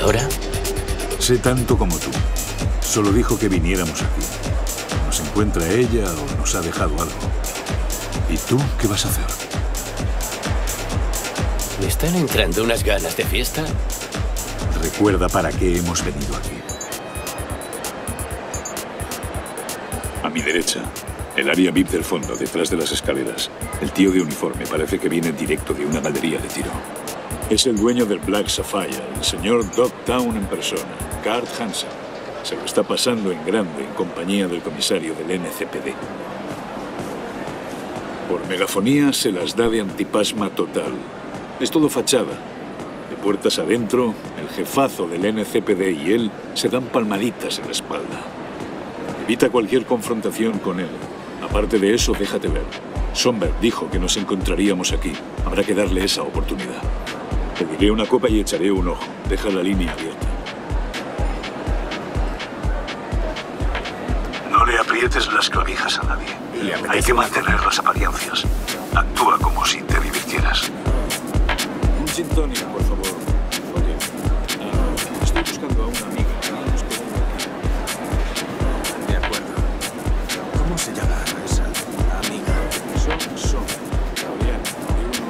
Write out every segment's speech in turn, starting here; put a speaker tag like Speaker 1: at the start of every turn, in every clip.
Speaker 1: ahora?
Speaker 2: Sé tanto como tú. Solo dijo que viniéramos aquí. ¿Nos encuentra ella o nos ha dejado algo? ¿Y tú qué vas a hacer?
Speaker 1: ¿Me están entrando unas ganas de fiesta?
Speaker 2: Recuerda para qué hemos venido aquí. A mi derecha, el área VIP del fondo, detrás de las escaleras. El tío de uniforme parece que viene directo de una galería de tiro. Es el dueño del Black Sapphire, el señor Dogtown en persona, Carl Hansen. Se lo está pasando en grande en compañía del comisario del NCPD. Por megafonía se las da de antipasma total. Es todo fachada. De puertas adentro, el jefazo del NCPD y él se dan palmaditas en la espalda. Evita cualquier confrontación con él. Aparte de eso, déjate ver. Somberg dijo que nos encontraríamos aquí. Habrá que darle esa oportunidad. Pediré una copa y echaré un ojo. Deja la línea abierta.
Speaker 3: No le aprietes las clavijas a nadie. Hay que mantener las apariencias. Actúa como si te divirtieras.
Speaker 2: Un gin tonic, por favor. Oye, estoy buscando a una amiga.
Speaker 4: De acuerdo. ¿Cómo se llama esa amiga?
Speaker 2: Son. Fabián, de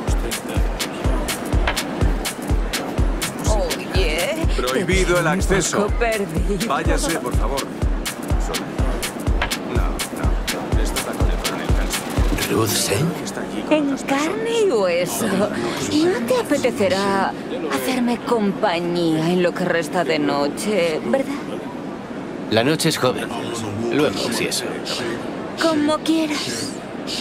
Speaker 2: unos 30 años.
Speaker 5: Oye.
Speaker 4: Prohibido el acceso.
Speaker 5: Un poco perdido.
Speaker 4: Váyase, por favor. No. Estos tacones fueron el Hansen.
Speaker 1: ¿Ruth Sen?
Speaker 4: Está allí con
Speaker 5: En
Speaker 4: otras
Speaker 5: carne y hueso. ¿No te apetecerá hacerme compañía en lo que resta de noche, verdad?
Speaker 1: La noche es joven. Luego, si eso.
Speaker 5: Como quieras.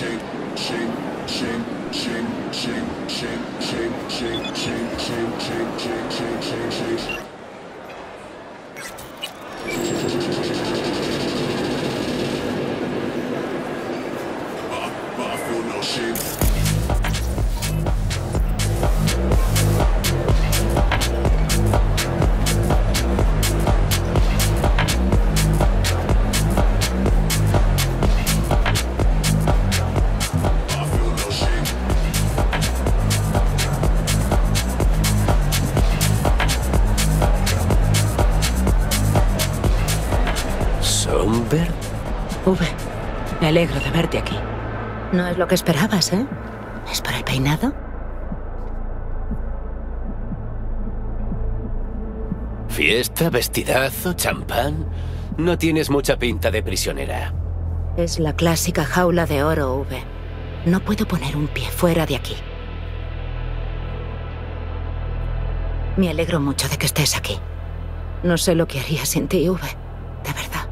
Speaker 1: ¿Somberg?
Speaker 6: Me alegro de verte aquí. No es lo que esperabas, ¿eh? ¿Es por el peinado?
Speaker 1: ¿Fiesta, vestidazo, champán? No tienes mucha pinta de prisionera.
Speaker 6: Es la clásica jaula de oro, V. No puedo poner un pie fuera de aquí. Me alegro mucho de que estés aquí. No sé lo que haría sin ti, V. De verdad.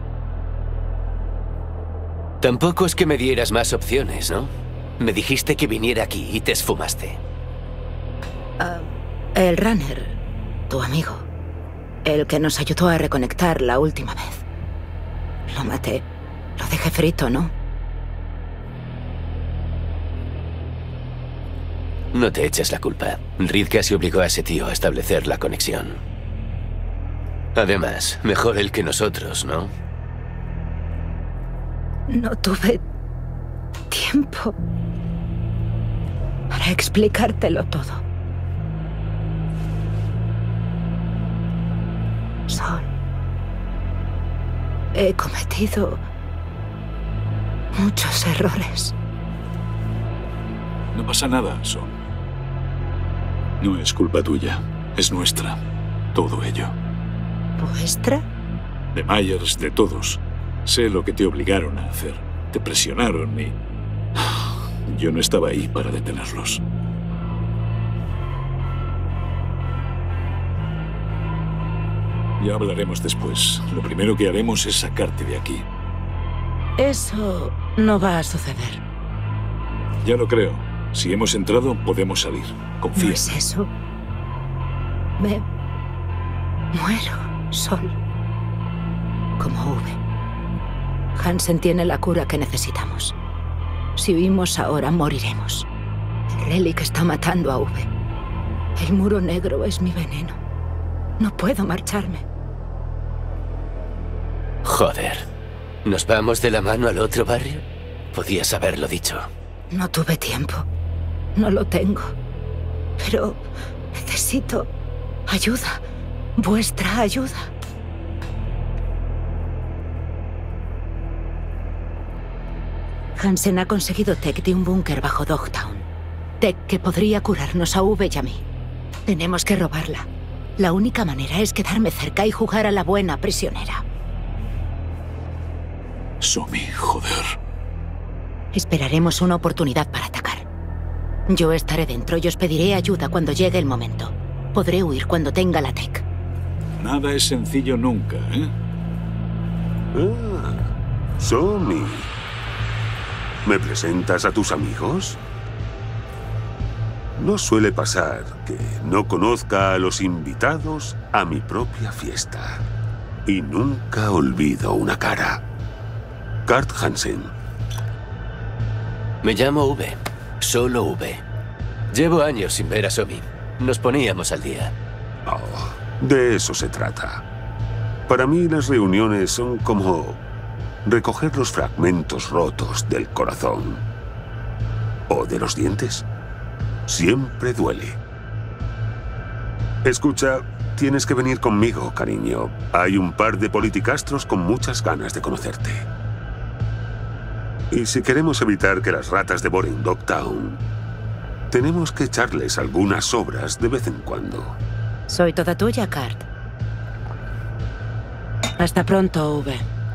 Speaker 1: Tampoco es que me dieras más opciones, ¿no? Me dijiste que viniera aquí y te esfumaste.
Speaker 6: El runner, tu amigo. El que nos ayudó a reconectar la última vez. Lo maté. Lo dejé frito, ¿no?
Speaker 1: No te eches la culpa. Reed casi obligó a ese tío a establecer la conexión. Además, mejor él que nosotros, ¿no?
Speaker 6: No tuve tiempo para explicártelo todo. Sol, he cometido muchos errores.
Speaker 2: No pasa nada, Son. No es culpa tuya. Es nuestra. Todo ello.
Speaker 6: ¿Vuestra?
Speaker 2: De Myers, de todos. Sé lo que te obligaron a hacer. Te presionaron y... yo no estaba ahí para detenerlos. Ya hablaremos después. Lo primero que haremos es sacarte de aquí.
Speaker 6: Eso no va a suceder.
Speaker 2: Ya lo creo. Si hemos entrado, podemos salir. Confía.
Speaker 6: ¿No es eso? Me muero, Sol. Como V. Hansen tiene la cura que necesitamos. Si huimos ahora, moriremos. El Relic está matando a V. El muro negro es mi veneno. No puedo marcharme.
Speaker 1: Joder. ¿Nos vamos de la mano al otro barrio? Podías haberlo dicho.
Speaker 6: No tuve tiempo. No lo tengo. Pero necesito ayuda. vuestra ayuda. Hansen ha conseguido tech de un búnker bajo Dogtown. Tech que podría curarnos a V y a mí. Tenemos que robarla. La única manera es quedarme cerca y jugar a la buena prisionera.
Speaker 2: Somi, joder.
Speaker 6: Esperaremos una oportunidad para atacar. Yo estaré dentro y os pediré ayuda cuando llegue el momento. Podré huir cuando tenga la tech.
Speaker 2: Nada es sencillo nunca, ¿eh?
Speaker 7: Ah, Somi. ¿Me presentas a tus amigos? No suele pasar que no conozca a los invitados a mi propia fiesta. Y nunca olvido una cara. Curt Hansen.
Speaker 1: Me llamo V. Solo V. Llevo años sin ver a Somi. Nos poníamos al día.
Speaker 7: Oh, de eso se trata. Para mí las reuniones son como recoger los fragmentos rotos del corazón. O de los dientes. Siempre duele. Escucha, tienes que venir conmigo, cariño. Hay un par de politicastros con muchas ganas de conocerte. Y si queremos evitar que las ratas devoren Dogtown, tenemos que echarles algunas obras de vez en cuando.
Speaker 6: Soy toda tuya, Curt. Hasta pronto, V.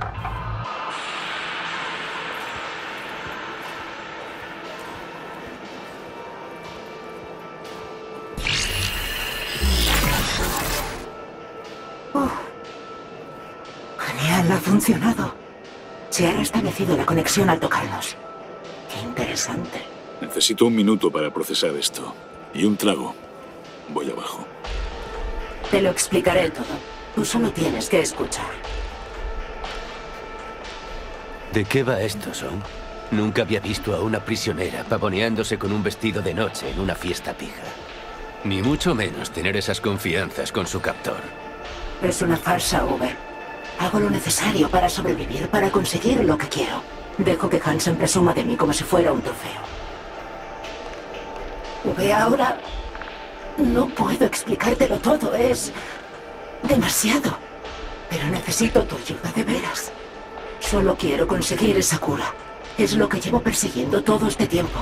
Speaker 8: Genial, ha funcionado. Se ha restablecido la conexión al tocarnos. Qué interesante.
Speaker 2: Necesito un minuto para procesar esto. Y un trago. Voy abajo.
Speaker 8: Te lo explicaré todo. Tú solo tienes que escuchar.
Speaker 1: ¿De qué va esto, Son? Nunca había visto a una prisionera pavoneándose con un vestido de noche en una fiesta pija. Ni mucho menos tener esas confianzas con su captor.
Speaker 8: Es una farsa, V. Hago lo necesario para sobrevivir, para conseguir lo que quiero. Dejo que Hansen presuma de mí como si fuera un trofeo. V, ahora... no puedo explicártelo todo, es... demasiado. Pero necesito tu ayuda, de veras. Solo quiero conseguir esa cura. Es lo que llevo persiguiendo todo este tiempo.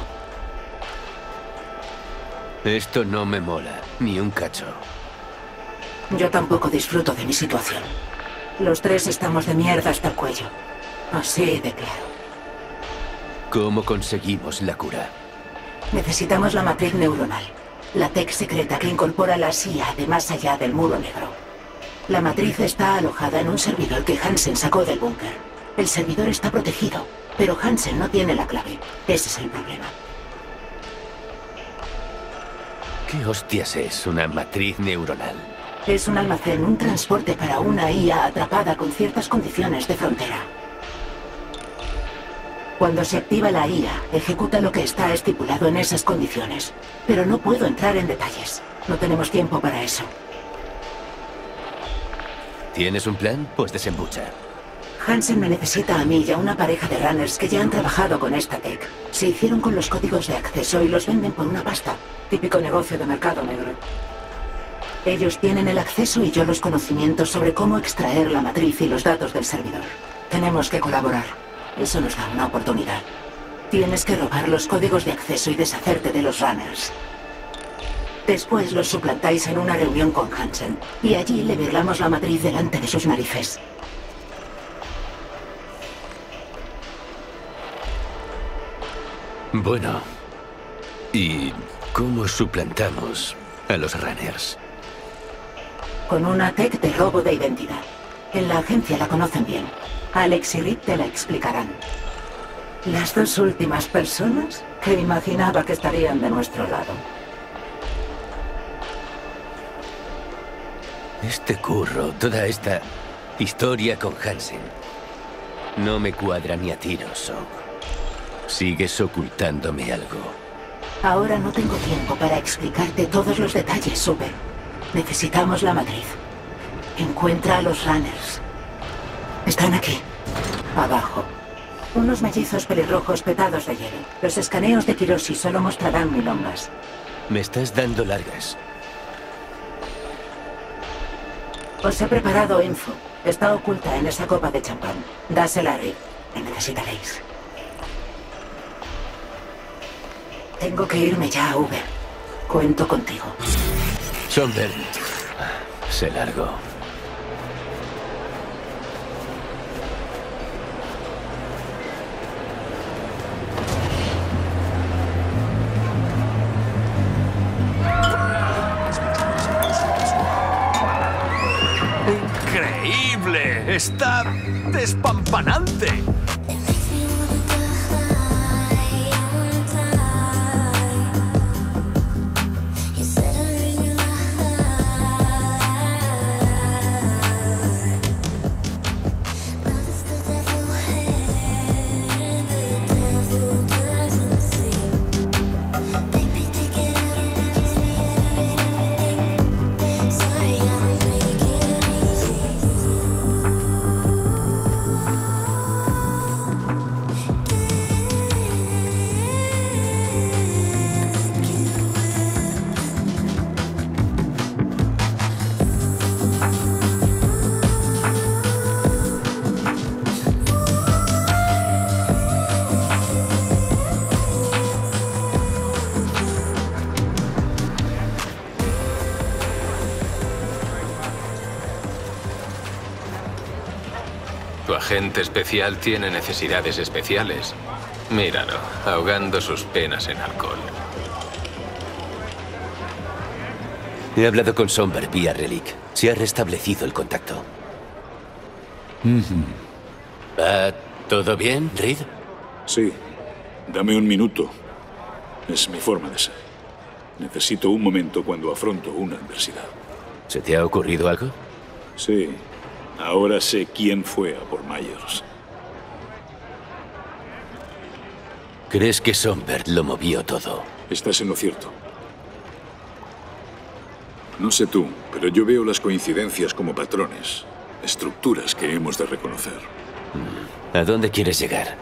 Speaker 1: Esto no me mola, ni un cacho.
Speaker 8: Yo tampoco disfruto de mi situación. Los tres estamos de mierda hasta el cuello. Así de claro.
Speaker 1: ¿Cómo conseguimos la cura?
Speaker 8: Necesitamos la matriz neuronal. La tech secreta que incorpora la CIA de más allá del muro negro. La matriz está alojada en un servidor que Hansen sacó del búnker. El servidor está protegido, pero Hansen no tiene la clave. Ese es el problema.
Speaker 1: ¿Qué hostias es una matriz neuronal?
Speaker 8: Es un almacén, un transporte para una IA atrapada con ciertas condiciones de frontera. Cuando se activa la IA, ejecuta lo que está estipulado en esas condiciones. Pero no puedo entrar en detalles. No tenemos tiempo para eso.
Speaker 1: ¿Tienes un plan? Pues desembucha.
Speaker 8: Hansen me necesita a mí y a una pareja de runners que ya han trabajado con esta tech. Se hicieron con los códigos de acceso y los venden por una pasta. Típico negocio de mercado negro. Ellos tienen el acceso y yo los conocimientos sobre cómo extraer la matriz y los datos del servidor. Tenemos que colaborar. Eso nos da una oportunidad. Tienes que robar los códigos de acceso y deshacerte de los runners. Después los suplantáis en una reunión con Hansen. Y allí le virlamos la matriz delante de sus narices.
Speaker 1: Bueno, ¿y cómo suplantamos a los runners?
Speaker 8: Con una tech de robo de identidad. En la agencia la conocen bien. Alex y Rick te la explicarán. Las dos últimas personas que imaginaba que estarían de nuestro lado.
Speaker 1: Este curro, toda esta historia con Hansen, no me cuadra ni a tiros, Sok. Sigues ocultándome algo.
Speaker 8: Ahora no tengo tiempo para explicarte todos los detalles, Super. Necesitamos la matriz. Encuentra a los runners. Están aquí. Abajo. Unos mellizos pelirrojos petados de hielo. Los escaneos de Kiroshi solo mostrarán milongas.
Speaker 1: Me estás dando largas.
Speaker 8: Os he preparado info. Está oculta en esa copa de champán. Dásela a Rick. La necesitaréis. Tengo que irme ya, Uber. Cuento contigo.
Speaker 1: Songbird se largó.
Speaker 4: ¡Increíble! ¡Está despampanante!
Speaker 9: Tu agente especial tiene necesidades especiales. Míralo, ahogando sus penas en alcohol.
Speaker 1: He hablado con Songbird vía Relic. Se ha restablecido el contacto. ¿Va todo bien, Reed?
Speaker 2: Sí. Dame un minuto. Es mi forma de ser. Necesito un momento cuando afronto una adversidad.
Speaker 1: ¿Se te ha ocurrido algo?
Speaker 2: Sí. Ahora sé quién fue a por Myers.
Speaker 1: ¿Crees que Songbird lo movió todo?
Speaker 2: Estás en lo cierto. No sé tú, pero yo veo las coincidencias como patrones, estructuras que hemos de reconocer.
Speaker 1: ¿A dónde quieres llegar?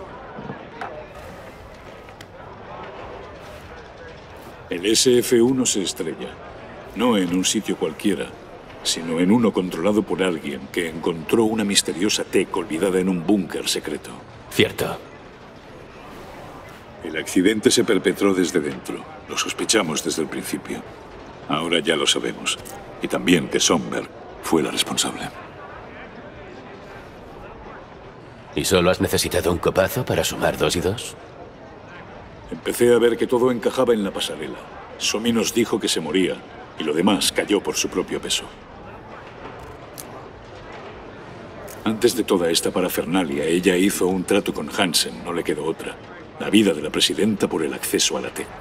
Speaker 2: El SF-1 se estrella, no en un sitio cualquiera, sino en uno controlado por alguien que encontró una misteriosa tech olvidada en un búnker secreto.
Speaker 1: Cierto.
Speaker 2: El accidente se perpetró desde dentro. Lo sospechamos desde el principio. Ahora ya lo sabemos. Y también que Songbird fue la responsable.
Speaker 1: ¿Y solo has necesitado un copazo para sumar 2 y 2?
Speaker 2: Empecé a ver que todo encajaba en la pasarela. Somi nos dijo que se moría, y lo demás cayó por su propio peso. Antes de toda esta parafernalia, ella hizo un trato con Hansen, no le quedó otra. La vida de la presidenta por el acceso a la tech.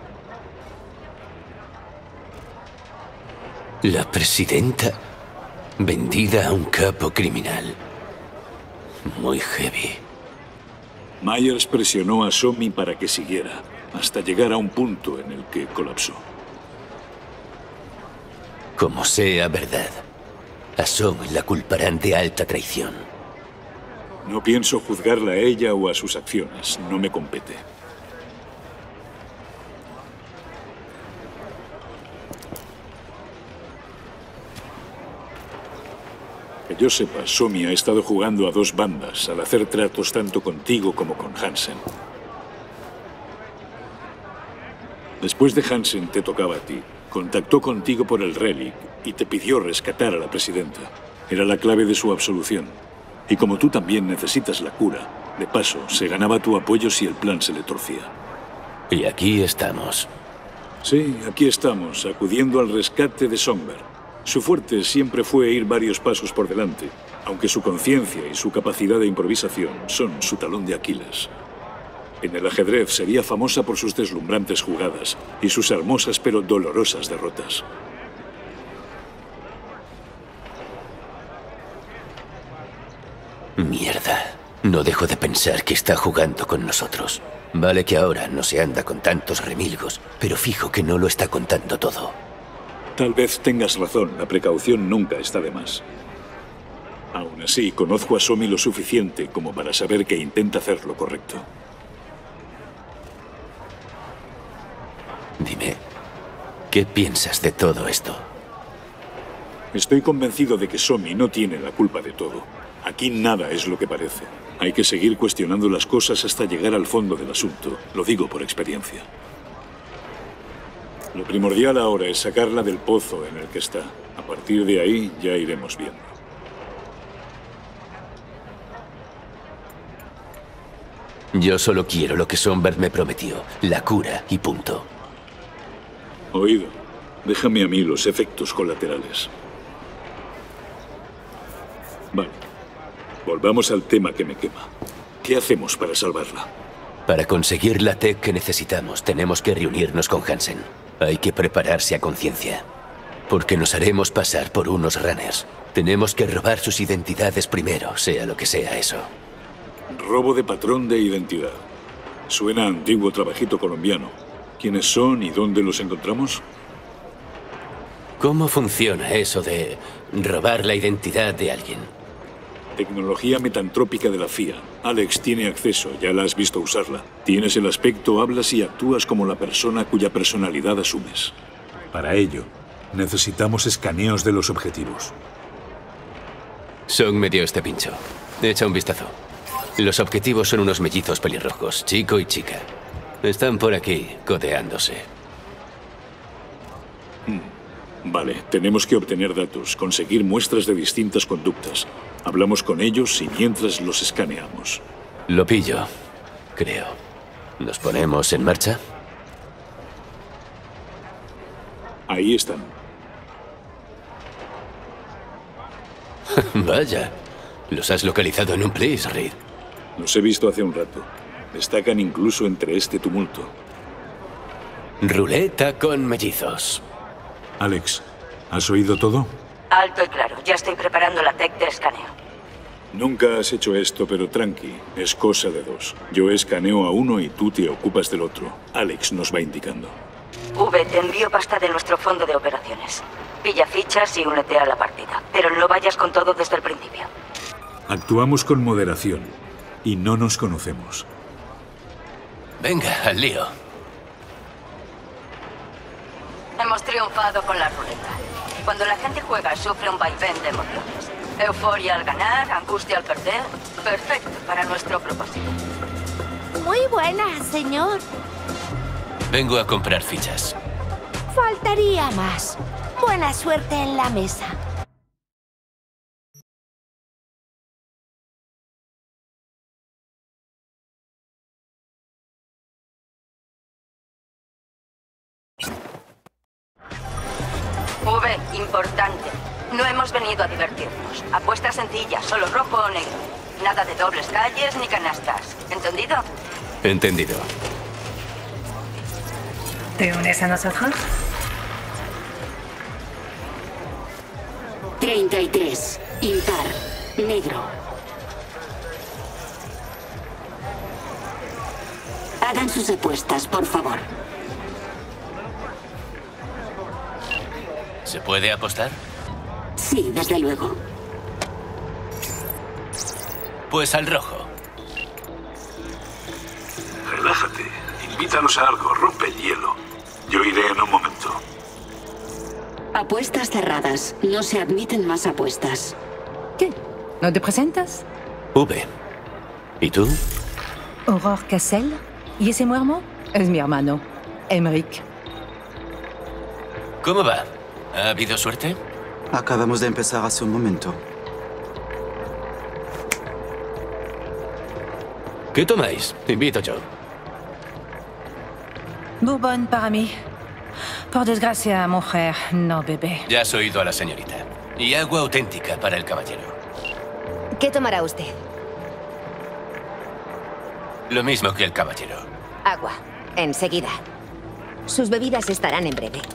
Speaker 1: La presidenta vendida a un capo criminal. Muy heavy.
Speaker 2: Myers presionó a Somi para que siguiera, hasta llegar a un punto en el que colapsó.
Speaker 1: Como sea verdad, a Somi la culparán de alta traición.
Speaker 2: No pienso juzgarla a ella o a sus acciones, no me compete. Que yo sepa, Somi ha estado jugando a 2 bandas al hacer tratos tanto contigo como con Hansen. Después de Hansen te tocaba a ti. Contactó contigo por el Relic y te pidió rescatar a la presidenta. Era la clave de su absolución. Y como tú también necesitas la cura, de paso, se ganaba tu apoyo si el plan se le torcía.
Speaker 1: Y aquí estamos.
Speaker 2: Sí, aquí estamos, acudiendo al rescate de Songbird. Su fuerte siempre fue ir varios pasos por delante, aunque su conciencia y su capacidad de improvisación son su talón de Aquiles. En el ajedrez sería famosa por sus deslumbrantes jugadas y sus hermosas pero dolorosas derrotas.
Speaker 1: Mierda. No dejo de pensar que está jugando con nosotros. Vale que ahora no se anda con tantos remilgos, pero fijo que no lo está contando todo.
Speaker 2: Tal vez tengas razón, la precaución nunca está de más. Aún así, conozco a Somi lo suficiente como para saber que intenta hacer lo correcto.
Speaker 1: Dime, ¿qué piensas de todo esto?
Speaker 2: Estoy convencido de que Somi no tiene la culpa de todo. Aquí nada es lo que parece. Hay que seguir cuestionando las cosas hasta llegar al fondo del asunto. Lo digo por experiencia. Lo primordial ahora es sacarla del pozo en el que está. A partir de ahí ya iremos viendo.
Speaker 1: Yo solo quiero lo que Songbird me prometió. La cura y punto.
Speaker 2: Oído. Déjame a mí los efectos colaterales. Vale. Volvamos al tema que me quema. ¿Qué hacemos para salvarla?
Speaker 1: Para conseguir la tech que necesitamos, tenemos que reunirnos con Hansen. Hay que prepararse a conciencia. Porque nos haremos pasar por unos runners. Tenemos que robar sus identidades primero, sea lo que sea eso.
Speaker 2: Robo de patrón de identidad. Suena a antiguo trabajito colombiano. ¿Quiénes son y dónde los encontramos?
Speaker 1: ¿Cómo funciona eso de robar la identidad de alguien?
Speaker 2: Tecnología metantrópica de la FIA. Alex tiene acceso, ya la has visto usarla. Tienes el aspecto, hablas y actúas como la persona cuya personalidad asumes. Para ello, necesitamos escaneos de los objetivos.
Speaker 1: Song me dio este pincho. Echa un vistazo. Los objetivos son unos mellizos pelirrojos, chico y chica. Están por aquí, codeándose.
Speaker 2: Vale, tenemos que obtener datos, conseguir muestras de distintas conductas. Hablamos con ellos y mientras los escaneamos.
Speaker 1: Lo pillo, creo. ¿Nos ponemos en marcha?
Speaker 2: Ahí están.
Speaker 1: Vaya, los has localizado en un plis, Reed.
Speaker 2: Los he visto hace un rato. Destacan incluso entre este tumulto.
Speaker 1: Ruleta con mellizos.
Speaker 2: Alex, ¿has oído todo?
Speaker 8: Alto y claro. Ya estoy preparando la tech de escaneo.
Speaker 2: Nunca has hecho esto, pero tranqui. Es cosa de dos. Yo escaneo a uno y tú te ocupas del otro. Alex nos va indicando.
Speaker 8: V, te envío pasta de nuestro fondo de operaciones. Pilla fichas y únete a la partida. Pero no vayas con todo desde el principio.
Speaker 2: Actuamos con moderación. Y no nos conocemos.
Speaker 1: Venga, al lío.
Speaker 8: Hemos triunfado con la ruleta. Cuando la gente juega, sufre un vaivén de emociones. Euforia al ganar, angustia al perder. Perfecto para nuestro propósito.
Speaker 10: Muy buena, señor.
Speaker 1: Vengo a comprar fichas.
Speaker 10: Faltaría más. Buena suerte en la mesa.
Speaker 8: V, importante. No hemos venido a divertirnos. Apuesta sencilla, solo rojo o negro. Nada de dobles calles ni canastas. ¿Entendido?
Speaker 1: Entendido.
Speaker 11: ¿Te unes a nosotros?
Speaker 12: 33. Impar. Negro. Hagan sus apuestas, por favor.
Speaker 1: ¿Se puede apostar?
Speaker 12: Sí, desde luego.
Speaker 1: Pues al rojo.
Speaker 3: Relájate. Invítalos a algo. Rompe el hielo. Yo iré en un momento.
Speaker 12: Apuestas cerradas. No se admiten más apuestas.
Speaker 11: ¿Qué? ¿No te presentas?
Speaker 1: V. ¿Y tú?
Speaker 11: Aurore Cassel. ¿Y ese muermo? Es mi hermano, Emmerich.
Speaker 1: ¿Cómo va? ¿Ha habido suerte?
Speaker 13: Acabamos de empezar hace un momento.
Speaker 1: ¿Qué tomáis? Invito yo.
Speaker 11: Bourbon para mí. Por desgracia, mujer, no bebé.
Speaker 1: Ya has oído a la señorita. Y agua auténtica para el caballero.
Speaker 10: ¿Qué tomará usted?
Speaker 1: Lo mismo que el caballero.
Speaker 10: Agua. Enseguida. Sus bebidas estarán en breve.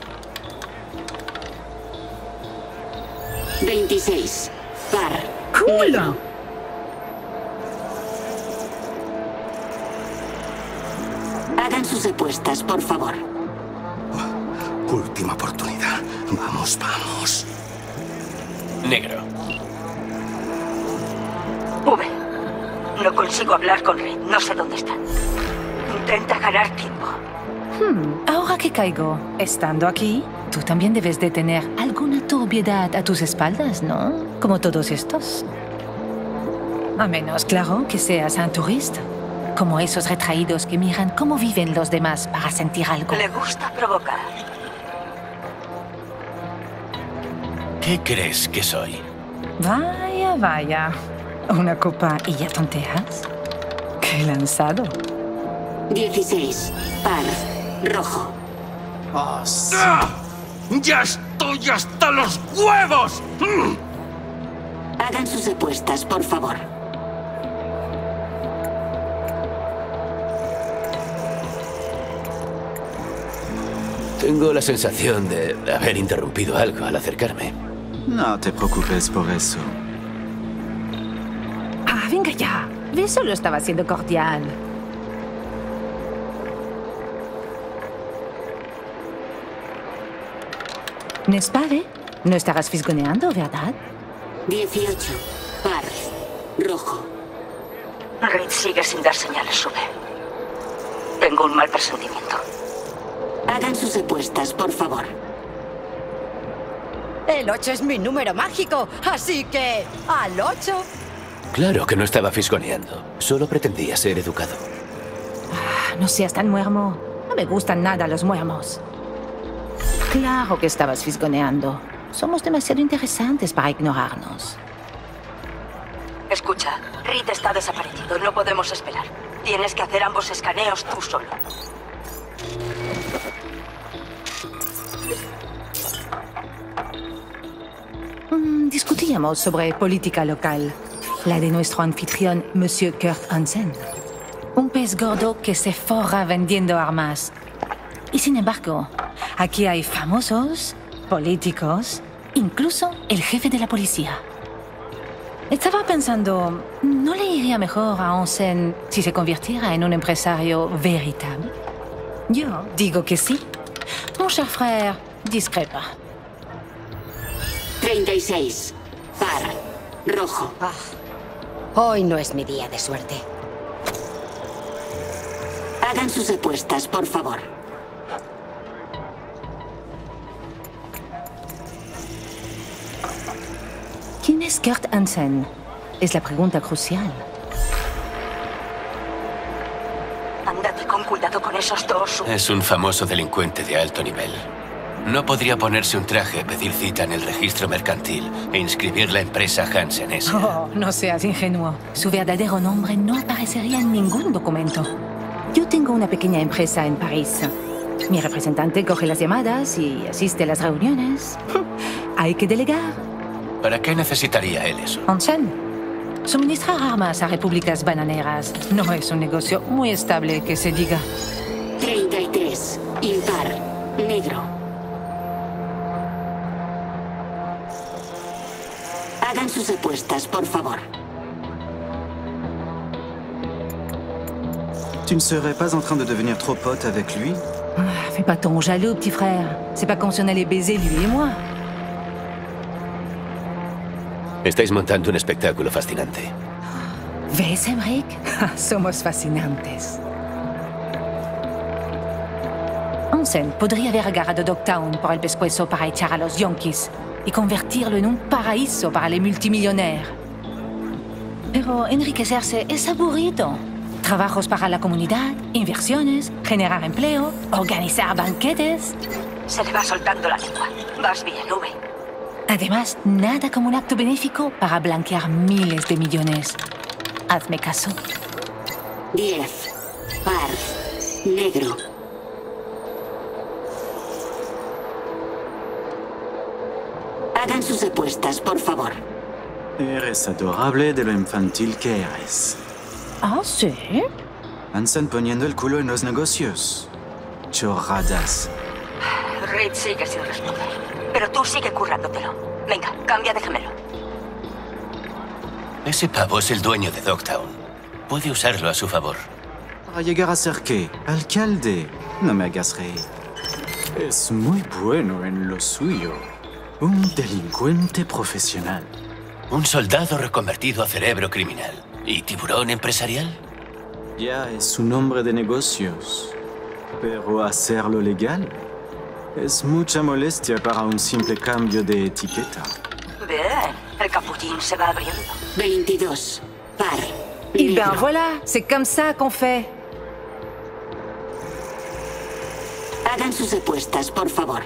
Speaker 12: 26. Par.
Speaker 11: ¡Cool!
Speaker 12: Hagan sus apuestas, por favor.
Speaker 13: Última oportunidad. Vamos, vamos.
Speaker 1: Negro.
Speaker 8: V, no consigo hablar con Reed. No sé dónde están. Intenta ganar tiempo.
Speaker 11: Ahora que caigo, estando aquí, tú también debes de tener alguna turbiedad a tus espaldas, ¿no? Como todos estos. A menos, claro, que seas un turista. Como esos retraídos que miran cómo viven los demás para sentir algo.
Speaker 12: Le gusta provocar.
Speaker 1: ¿Qué crees que soy?
Speaker 11: Vaya, vaya. ¿Una copa y ya tonteas? ¡Qué lanzado!
Speaker 12: 16. Par. Rojo.
Speaker 13: Oh, sí.
Speaker 14: ¡Ya estoy hasta los huevos!
Speaker 12: Hagan sus apuestas, por favor.
Speaker 1: Tengo la sensación de haber interrumpido algo al acercarme.
Speaker 13: No te preocupes por eso.
Speaker 6: Ah, venga ya. Ve, solo estaba siendo cordial.
Speaker 11: ¿N'est-ce pas, eh? No estarás fisgoneando, ¿verdad?
Speaker 12: 18. Par. Rojo.
Speaker 15: Reed sigue sin dar señales, sube. Tengo un mal presentimiento.
Speaker 12: Hagan sus apuestas, por favor.
Speaker 16: El 8 es mi número mágico, así que al 8.
Speaker 1: Claro que no estaba fisgoneando. Solo pretendía ser educado.
Speaker 11: Ah, no seas tan muermo. No me gustan nada los muermos. Claro que estabas fisgoneando. Somos demasiado interesantes para ignorarnos.
Speaker 15: Escucha, Reed está desaparecido. No podemos esperar. Tienes que hacer ambos escaneos tú solo.
Speaker 11: Discutíamos sobre política local. La de nuestro anfitrión, Monsieur Kurt Hansen. Un pez gordo que se forra vendiendo armas. Y sin embargo, aquí hay famosos, políticos, incluso el jefe de la policía. Estaba pensando, ¿no le iría mejor a Hansen si se convirtiera en un empresario veritable? Yo digo que sí. Mon cher frère discrepa.
Speaker 12: 36. Par. Rojo.
Speaker 16: Hoy no es mi día de suerte.
Speaker 12: Hagan sus apuestas, por favor.
Speaker 11: ¿Quién es Kurt Hansen? Es la pregunta crucial.
Speaker 15: Ándate con cuidado con esos dos.
Speaker 1: Es un famoso delincuente de alto nivel. No podría ponerse un traje, pedir cita en el registro mercantil e inscribir la empresa Hansen S.A.
Speaker 11: Oh, no seas ingenuo. Su verdadero nombre no aparecería en ningún documento. Yo tengo una pequeña empresa en París. Mi representante coge las llamadas y asiste a las reuniones. Hay que delegar.
Speaker 1: ¿Para qué necesitaría él eso?
Speaker 11: Hansen, suministrar armas a repúblicas bananeras no es un negocio muy estable, que se diga.
Speaker 12: 33. Impar. Negro. Hagan sus apuestas, por favor.
Speaker 13: Tu ne serais pas en train de devenir trop pote avec lui?
Speaker 11: Fais pas ton jaloux, petit frère. C'est pas comme si on allait baiser lui et moi.
Speaker 1: Estáis montando un espectáculo fascinante.
Speaker 11: ¿Ves, Emmerich? Somos fascinantes. Hansen podría haber agarrado Dogtown por el pescuezo para echar a los Yankees y convertirlo en un paraíso para los multimillonarios. Pero enriquecerse es aburrido. Trabajos para la comunidad, inversiones, generar empleo, organizar banquetes.
Speaker 15: Se le va soltando la lengua. Vas bien, V.
Speaker 11: Además, nada como un acto benéfico para blanquear miles de millones. Hazme caso.
Speaker 12: 10. Par. Negro. Hagan sus apuestas, por favor.
Speaker 13: Eres adorable de lo infantil que eres.
Speaker 11: ¿Ah, sí?
Speaker 13: Hansen poniendo el culo en los negocios. Chorradas.
Speaker 15: Reed sigue sin responder. Pero tú sigue currándotelo. Venga, cambia de gemelo.
Speaker 1: Ese pavo es el dueño de Dogtown. Puede usarlo a su favor.
Speaker 13: ¿Para llegar a ser qué? Alcalde. No me hagas reír. Es muy bueno en lo suyo. Un delincuente profesional.
Speaker 1: Un soldado reconvertido a cerebro criminal. ¿Y tiburón empresarial?
Speaker 13: Ya es un hombre de negocios. Pero hacerlo legal. Es mucha molestia para un simple cambio de etiqueta.
Speaker 15: Bien, el capullín se va abriendo.
Speaker 12: 22. Par.
Speaker 11: Et ben voilà, c'est comme ça qu'on fait.
Speaker 12: Hagan sus apuestas, por favor.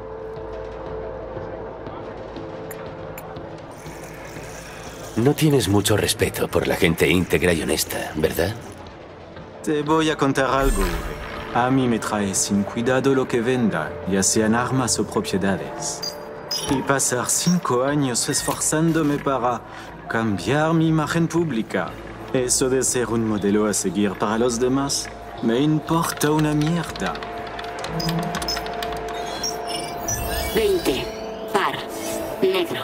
Speaker 1: No tienes mucho respeto por la gente íntegra y honesta, ¿verdad?
Speaker 13: Te voy a contar algo. A mí me trae sin cuidado lo que venda, ya sean armas o propiedades. Y pasar 5 años esforzándome para cambiar mi imagen pública. Eso de ser un modelo a seguir para los demás, me importa una mierda.
Speaker 12: 20. Par. Negro.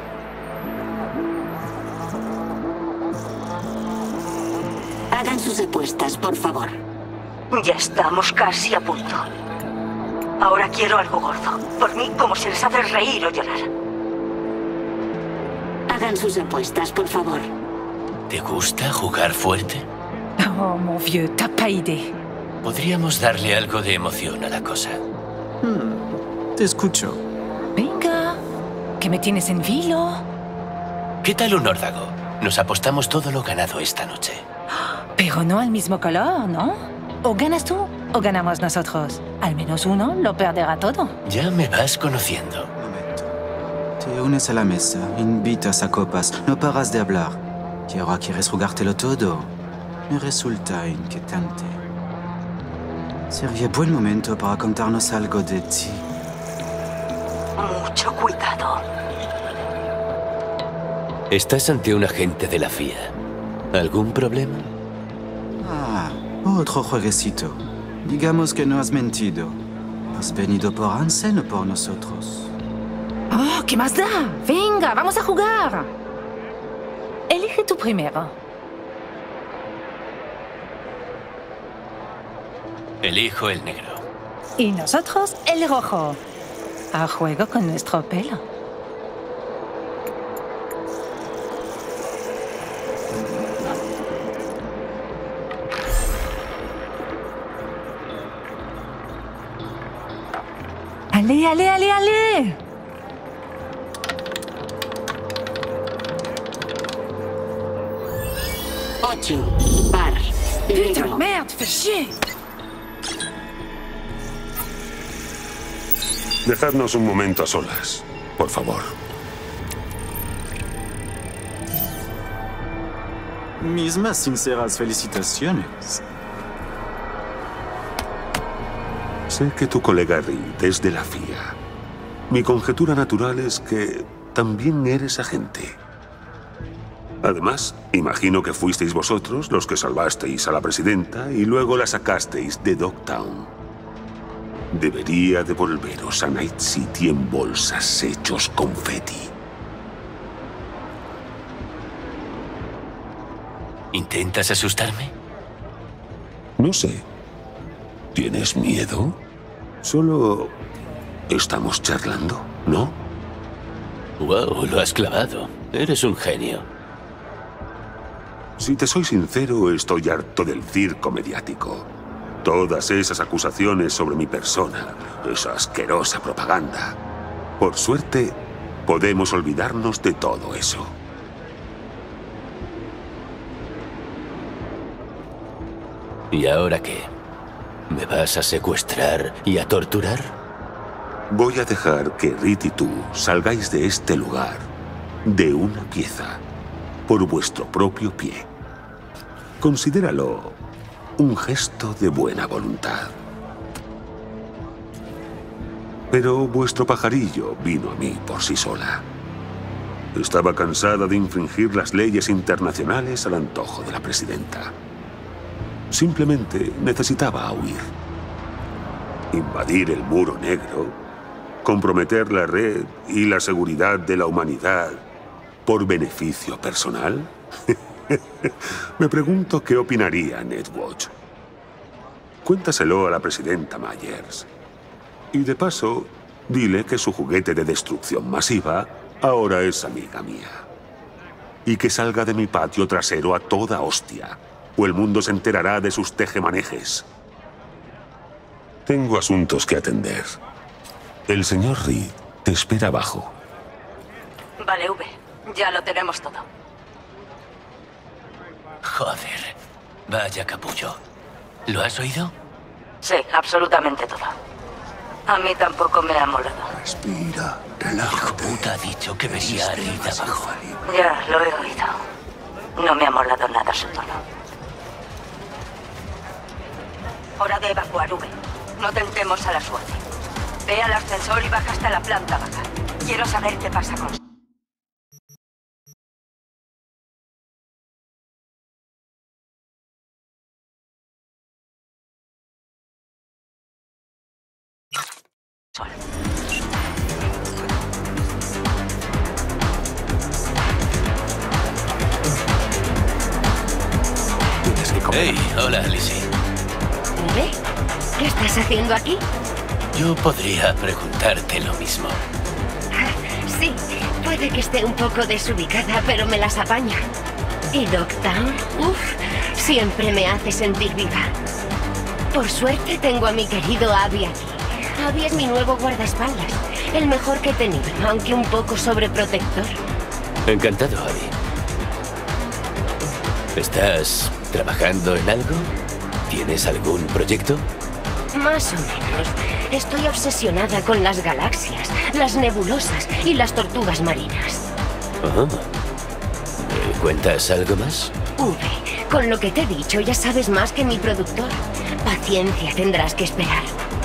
Speaker 12: Hagan sus apuestas, por favor.
Speaker 15: Ya estamos casi a punto. Ahora quiero algo gordo. Por mí, como si les hace reír o llorar.
Speaker 12: Hagan sus apuestas, por favor.
Speaker 1: ¿Te gusta jugar fuerte?
Speaker 11: Oh, mon vieux, t'as pas idée.
Speaker 1: Podríamos darle algo de emoción a la cosa.
Speaker 13: Te escucho.
Speaker 11: Venga, que me tienes en vilo.
Speaker 1: ¿Qué tal un órdago? Nos apostamos todo lo ganado esta noche.
Speaker 11: Pero no al mismo color, ¿no? O ganas tú o ganamos nosotros. Al menos uno lo perderá todo.
Speaker 1: Ya me vas conociendo.
Speaker 13: Te unes a la mesa, invitas a copas, no paras de hablar. Y ahora quieres jugártelo todo. Me resulta inquietante. Sería buen momento para contarnos algo de ti.
Speaker 15: Mucho cuidado.
Speaker 1: Estás ante un agente de la FIA. ¿Algún problema?
Speaker 13: Ah, otro jueguecito. Digamos que no has mentido. ¿Has venido por Hansen o por nosotros?
Speaker 11: Oh, ¿qué más da? Venga, vamos a jugar. Elige tú primero.
Speaker 1: Elijo el negro.
Speaker 11: Y nosotros el rojo. A juego con nuestro pelo. Allez, allez, allez, allez!
Speaker 12: 8. Par.
Speaker 11: Putain,
Speaker 12: Negro.
Speaker 11: merde, fais chier!
Speaker 7: Dejadnos un momento a solas, por favor.
Speaker 13: Mis más sinceras felicitaciones.
Speaker 7: Sé que tu colega Reed es de la FIA. Mi conjetura natural es que también eres agente. Además, imagino que fuisteis vosotros los que salvasteis a la presidenta y luego la sacasteis de Dogtown. Debería devolveros a Night City en bolsas hechos confeti.
Speaker 1: ¿Intentas asustarme?
Speaker 7: No sé. ¿Tienes miedo? Solo estamos charlando, ¿no?
Speaker 1: Wow, lo has clavado. Eres un genio.
Speaker 7: Si te soy sincero, estoy harto del circo mediático. Todas esas acusaciones sobre mi persona, esa asquerosa propaganda. Por suerte, podemos olvidarnos de todo eso.
Speaker 1: ¿Y ahora qué? ¿Me vas a secuestrar y a torturar?
Speaker 7: Voy a dejar que Reed y tú salgáis de este lugar de una pieza, por vuestro propio pie. Considéralo un gesto de buena voluntad. Pero vuestro pajarillo vino a mí por sí sola. Estaba cansada de infringir las leyes internacionales al antojo de la presidenta. Simplemente necesitaba huir. Invadir el muro negro, comprometer la red y la seguridad de la humanidad por beneficio personal. Me pregunto qué opinaría Netwatch. Cuéntaselo a la presidenta Myers. Y de paso, dile que su juguete de destrucción masiva ahora es amiga mía. Y que salga de mi patio trasero a toda hostia, o el mundo se enterará de sus tejemanejes. Tengo asuntos que atender. El señor Reed te espera abajo.
Speaker 15: Vale, V. Ya lo tenemos todo.
Speaker 1: Joder. Vaya capullo. ¿Lo has oído?
Speaker 15: Sí, absolutamente todo. A mí tampoco me ha molado.
Speaker 7: Respira,
Speaker 1: relájate. Hijo puta ha dicho que vería a Reed abajo.
Speaker 15: Ya, lo he oído. No me ha molado nada su tono. Hora de evacuar, V. No tentemos a la suerte. Ve al ascensor y baja hasta la planta baja. Quiero saber qué pasa con... Sol.
Speaker 1: Hey, hola, Lizzie.
Speaker 17: ¿Ve? ¿Qué estás haciendo aquí?
Speaker 1: Yo podría preguntarte lo mismo.
Speaker 17: Sí, puede que esté un poco desubicada, pero me las apaña. Y Dogtown, siempre me hace sentir viva. Por suerte tengo a mi querido Abby aquí. Abby es mi nuevo guardaespaldas. El mejor que he tenido, aunque un poco sobreprotector.
Speaker 1: Encantado, Abby. ¿Estás trabajando en algo? ¿Tienes algún proyecto?
Speaker 17: Más o menos. Estoy obsesionada con las galaxias, las nebulosas y las tortugas marinas.
Speaker 1: ¿Me cuentas algo más?
Speaker 17: V, con lo que te he dicho ya sabes más que mi productor. Paciencia tendrás que esperar.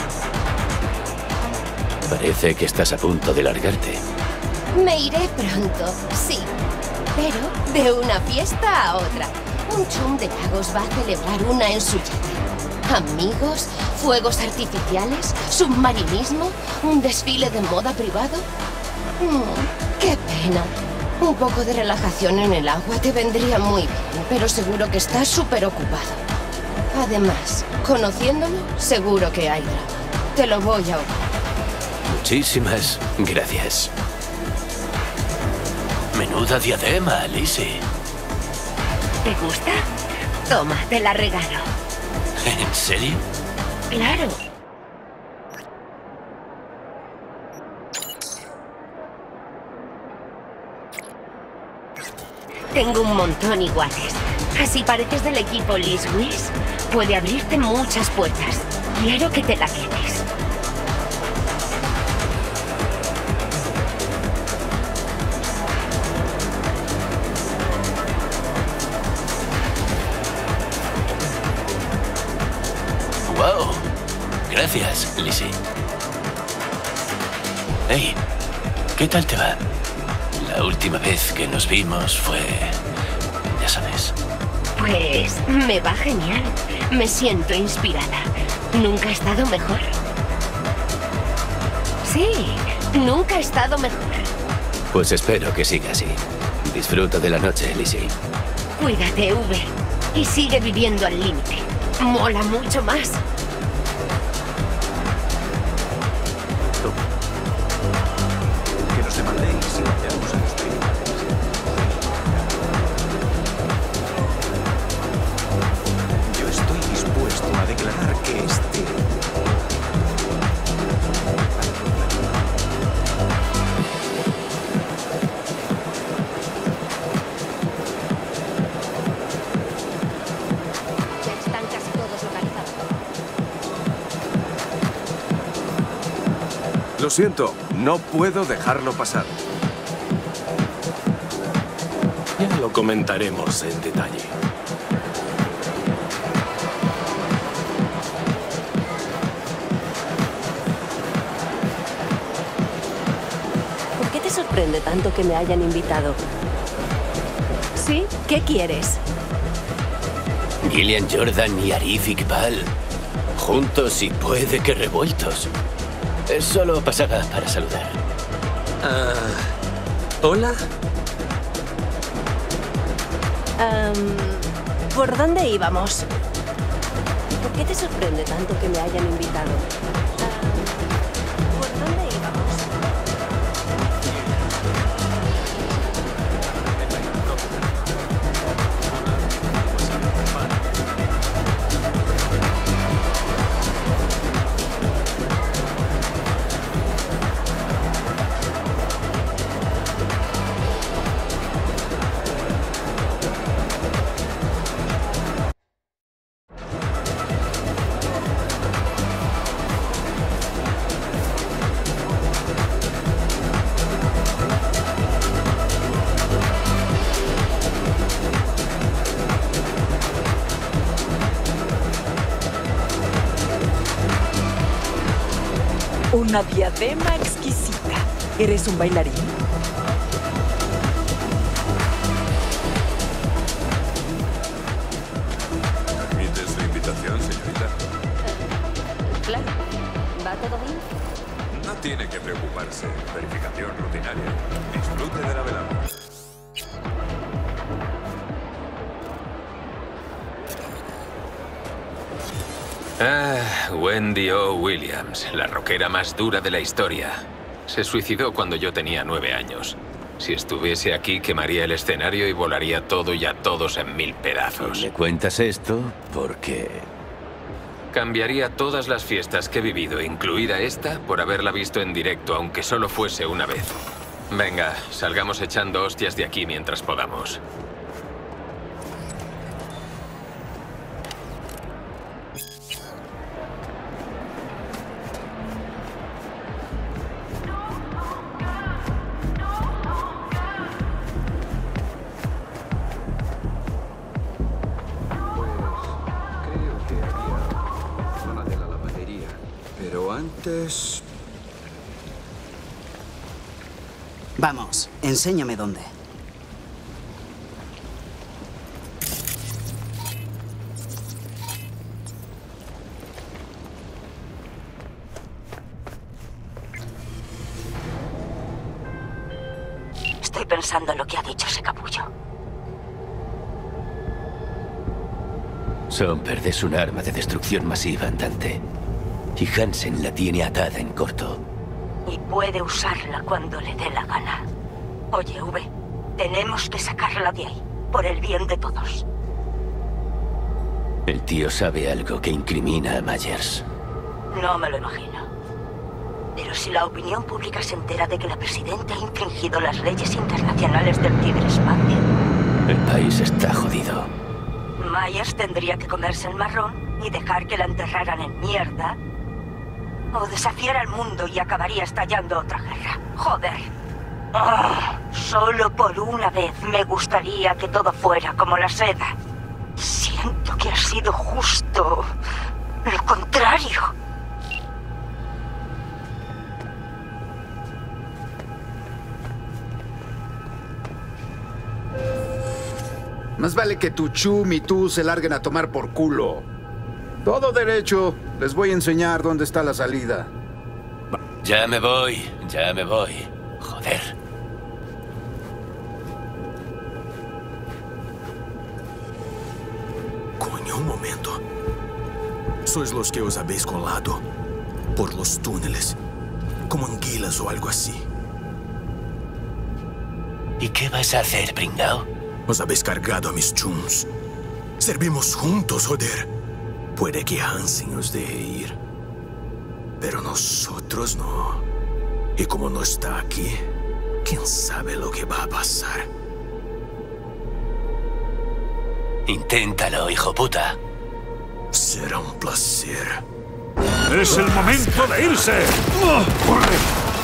Speaker 1: Parece que estás a punto de largarte.
Speaker 17: Me iré pronto, sí. Pero de una fiesta a otra. Un chum de lagos va a celebrar una en su yate. Amigos, fuegos artificiales, submarinismo, un desfile de moda privado. ¡Qué pena! Un poco de relajación en el agua te vendría muy bien, pero seguro que estás súper ocupado. Además, conociéndolo, seguro que hay drama. Te lo voy a ahogar.
Speaker 1: Muchísimas gracias. Menuda diadema, Lizzie.
Speaker 17: ¿Te gusta? Toma, te la regalo.
Speaker 1: ¿En serio?
Speaker 17: Claro. Tengo un montón iguales. Así pareces del equipo Liz Wills. Puede abrirte muchas puertas. Quiero que te la quedes.
Speaker 1: ¡Wow! Gracias, Lizzie. Hey, ¿qué tal te va? La última vez que nos vimos fue... ya sabes.
Speaker 17: Pues me va genial. Me siento inspirada. ¿Nunca he estado mejor? Sí, nunca he estado mejor.
Speaker 1: Pues espero que siga así. Disfruta de la noche, Lizzie.
Speaker 17: Cuídate, V. Y sigue viviendo al límite. Mola mucho más.
Speaker 4: Que nos demandéis si hacemos esto. Yo estoy dispuesto a declarar que este...
Speaker 17: Están casi todos localizados.
Speaker 4: Lo siento, no puedo dejarlo pasar.
Speaker 18: Ya lo comentaremos en detalle.
Speaker 19: ¿Por qué te sorprende tanto que me hayan invitado? ¿Sí? ¿Qué quieres?
Speaker 1: Gillian Jordan y Arif Iqbal. Juntos y puede que revueltos. Solo pasaba para saludar.
Speaker 18: ¿Hola?
Speaker 19: ¿Por dónde íbamos? ¿Por qué te sorprende tanto que me hayan invitado? ¿Por dónde íbamos?
Speaker 20: una diadema exquisita. ¿Eres un bailarín?
Speaker 21: ¿Permite su invitación, señorita?
Speaker 19: Claro. ¿Va todo bien?
Speaker 21: No tiene que preocuparse. Verificación rutinaria. Disfrute de la velada.
Speaker 9: Wendy O. Williams, la rockera más dura de la historia. Se suicidó cuando yo tenía 9 años. Si estuviese aquí, quemaría el escenario y volaría todo y a todos en 1000 pedazos.
Speaker 1: ¿Me cuentas esto? Porque...
Speaker 9: Cambiaría todas las fiestas que he vivido, incluida esta, por haberla visto en directo, aunque solo fuese una vez. Venga, salgamos echando hostias de aquí mientras podamos.
Speaker 22: Vamos, enséñame dónde.
Speaker 15: Estoy pensando en lo que ha dicho ese capullo.
Speaker 1: Somper es un arma de destrucción masiva andante. Y Hansen la tiene atada en corto.
Speaker 15: Y puede usarla cuando le dé la gana. Oye, V, tenemos que sacarla de ahí, por el bien de todos.
Speaker 1: El tío sabe algo que incrimina a Myers.
Speaker 15: No me lo imagino. Pero si la opinión pública se entera de que la presidenta ha infringido las leyes internacionales del ciberespacio...
Speaker 1: El país está jodido.
Speaker 15: Myers tendría que comerse el marrón y dejar que la enterraran en mierda. O desafiar al mundo y acabaría estallando otra guerra. ¡Joder! Solo por una vez me gustaría que todo fuera como la seda. Siento que ha sido justo lo contrario.
Speaker 23: Más vale que tu Chum y tú se larguen a tomar por culo. Todo derecho. Les voy a enseñar dónde está la salida.
Speaker 1: Ya me voy, ya me voy. Joder.
Speaker 4: Coño, un momento. Sois los que os habéis colado por los túneles, como anguilas o algo así.
Speaker 1: ¿Y qué vas a hacer, pringao?
Speaker 4: Os habéis cargado a mis chums. Servimos juntos, joder. Puede que Hansen os deje ir, pero nosotros no. Y como no está aquí, ¿quién sabe lo que va a pasar?
Speaker 1: Inténtalo, hijo puta.
Speaker 4: Será un placer.
Speaker 2: ¡Es el momento de irse! ¡Corre!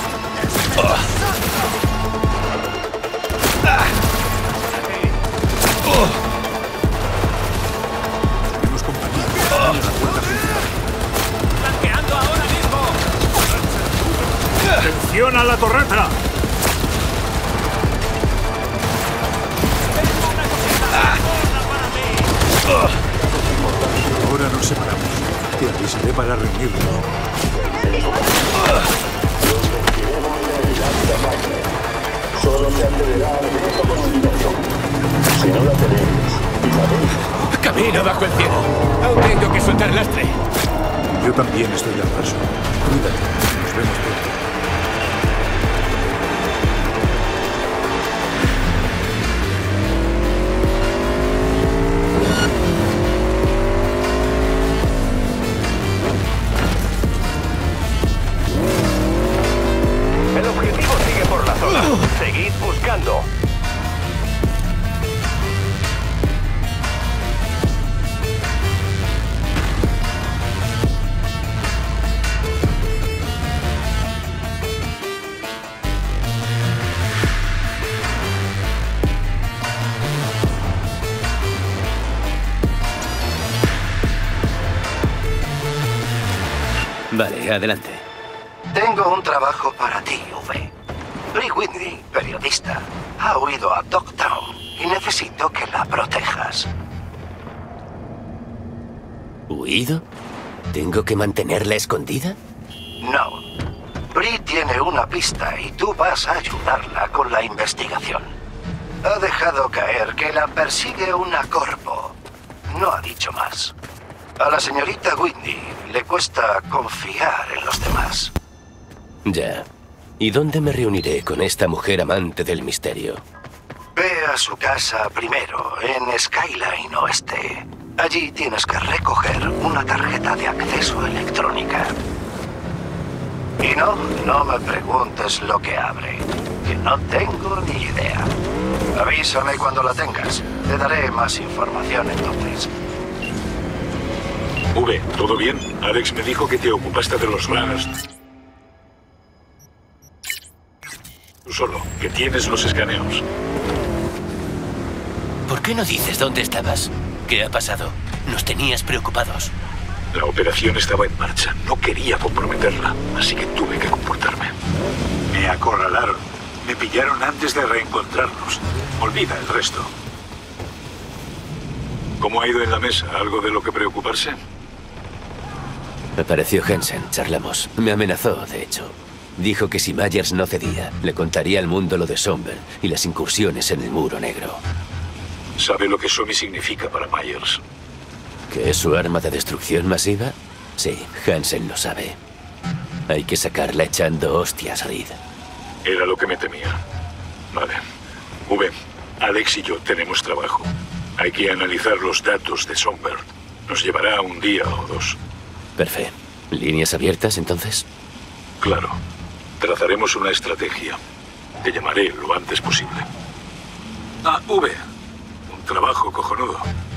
Speaker 2: Tenemos compañía. La puerta principal.
Speaker 14: ¡Flanqueando ahora mismo!
Speaker 2: ¡Atención a la torreta! Ahora nos separamos. Te avisaré para reunirnos.
Speaker 3: Solo se accederá al minuto constitución. Si no la tenéis,
Speaker 1: Camino bajo el cielo. Aún tengo que soltar lastre.
Speaker 2: Yo también estoy al paso. Cuídate. Nos vemos pronto.
Speaker 3: el objetivo sigue por la zona. Seguid buscando.
Speaker 1: Vale, adelante.
Speaker 3: Tengo un trabajo para ti, V. Bree Whitney, periodista, ha huido a Dogtown y necesito que la protejas.
Speaker 1: ¿Huido? ¿Tengo que mantenerla escondida?
Speaker 3: No. Bree tiene una pista y tú vas a ayudarla con la investigación. Ha dejado caer que la persigue una corpo. No ha dicho más. A la señorita Whitney le cuesta confiar en los demás.
Speaker 1: Ya. ¿Y dónde me reuniré con esta mujer amante del misterio?
Speaker 3: Ve a su casa primero, en Skyline Oeste. Allí tienes que recoger una tarjeta de acceso electrónica. Y no me preguntes lo que abre, que no tengo ni idea. Avísame cuando la tengas. Te daré más información entonces.
Speaker 2: V, ¿todo bien? Alex me dijo que te ocupaste de los runners. Tú solo, que tienes los escaneos.
Speaker 1: ¿Por qué no dices dónde estabas? ¿Qué ha pasado? Nos tenías preocupados.
Speaker 2: La operación estaba en marcha. No quería comprometerla, así que tuve que comportarme. Me acorralaron. Me pillaron antes de reencontrarnos. Olvida el resto. ¿Cómo ha ido en la mesa? ¿Algo de lo que preocuparse?
Speaker 1: Apareció Hansen, charlamos. Me amenazó, de hecho. Dijo que si Myers no cedía, le contaría al mundo lo de Somber y las incursiones en el Muro Negro.
Speaker 2: ¿Sabe lo que Somi significa para Myers?
Speaker 1: ¿Que es su arma de destrucción masiva? Sí, Hansen lo sabe. Hay que sacarla echando hostias, Reed.
Speaker 2: Era lo que me temía. Vale. V, Alex y yo tenemos trabajo. Hay que analizar los datos de Somber. Nos llevará un día o dos.
Speaker 1: Perfecto. ¿Líneas abiertas, entonces?
Speaker 2: Claro. Trazaremos una estrategia. Te llamaré lo antes posible. Ah, V. Un trabajo cojonudo.